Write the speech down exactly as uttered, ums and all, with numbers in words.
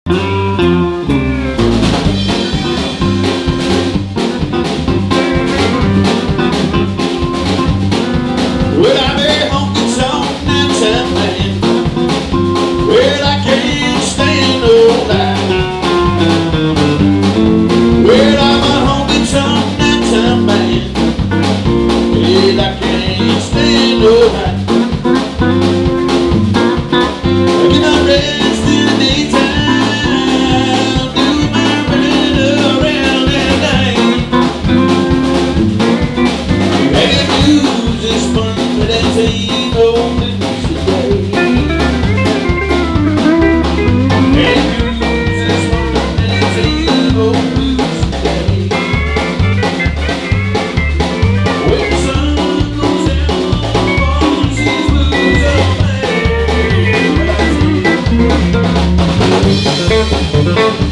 Well, I be honky tonk downtown man. Well, I can't stand no lie. Well, I'm a honky tonk downtown man. Well, I can't stand no lie. I get my rest in the daytime, do my running around at night. Making news is fun, but that's ain't no news today. Making news is fun, but that's ain't no news today. When the sun goes down, all these blues are playing.